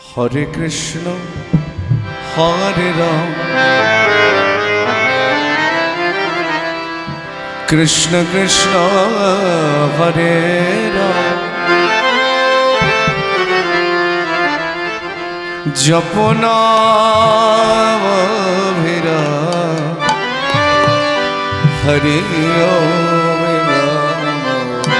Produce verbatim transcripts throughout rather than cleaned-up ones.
हरे कृष्ण हरे राम कृष्ण कृष्ण हरे राम जपो नाम अभिराम हरि ओम राम।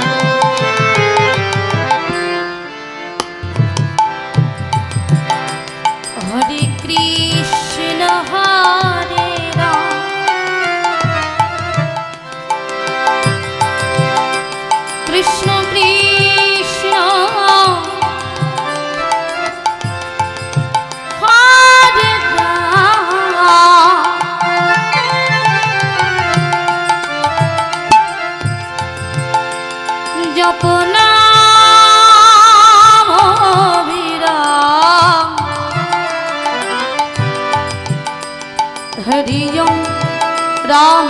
हरे कृष्ण हरे राम कृष्ण कृष्ण हरे राम जप नाम अभिराम हरि ओम राम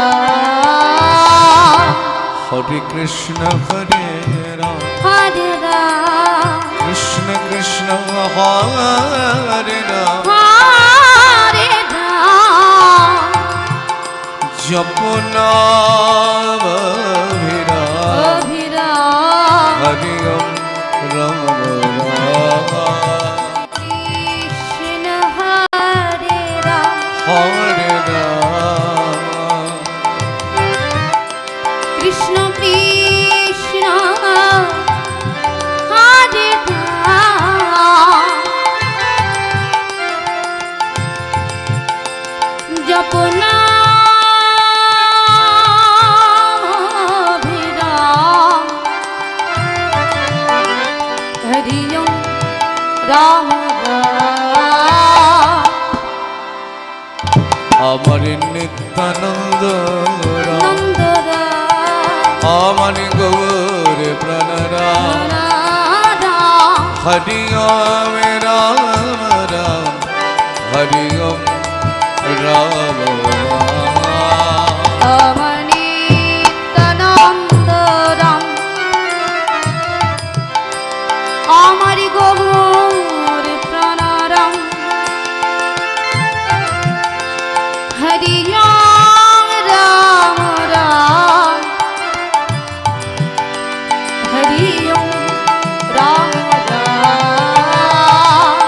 राम। हरे कृष्ण हरे राम हरे राम कृष्ण कृष्ण हरे राम हरे राम जपो नाम अभिराम अभिराम हरि ओम राम राम कृष्ण हरे राम हरे राम कृष्ण कृष्ण हरे राम जप नाम अभिराम हरि ओम राम राम। अमर नित्यानंद राम नंद राम अमर गौर प्रणराम राम हरि ओम राम राम हरि ओम राम राम अमनितानंद राम अमर गौर प्रणराम हरि ओम राम राम हरि ओम राम राम।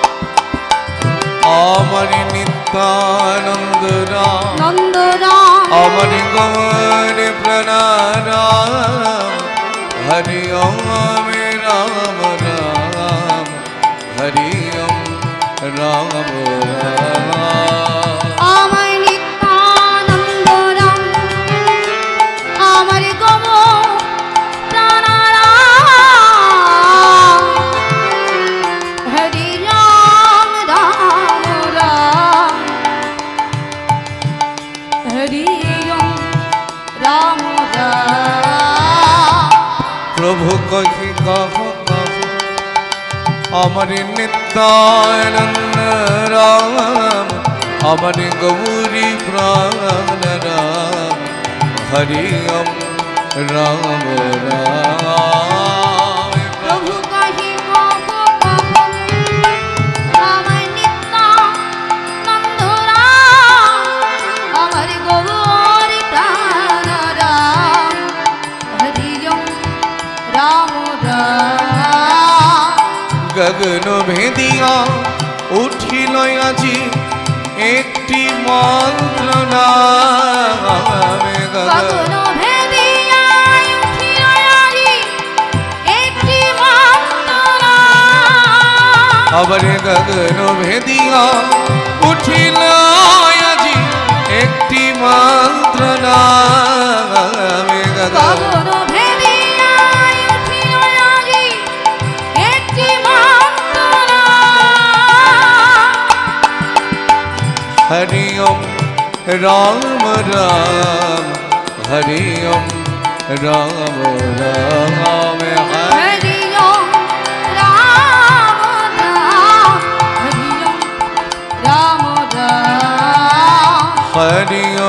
अमर नित्यानंद राम नंद राम अमर गौर प्रणराम हरि ओम राम राम हरि ओम राम राम अमर नित्यानंद राम अमर गौर प्रणराम हरि राम राम राम हरि ओम राम राम। प्रभु कहि कहो कहो अमर नित्यानंद राम अमर गौरी प्राण राम हरि ओम राम राम प्रभु कहि कहो कहो अमर नित्यानंद राम अमर गौर प्राण राम हरि ओम राम राम। गगन भेदिया उठिल আজি একটি মন্ত্র নামে গগন ভেদিয়া উঠিল আজি একটি মন্ত্র আবার গগন ভেদিয়া উঠিল আজি একটি মন্ত্র নামে গগন গগন ভেদিয়া উঠিল আজি একটি মন্ত্র हरि ओम राम राम हरि ओम राम राम हरि ओम राम राम हरि ओम राम राम हरि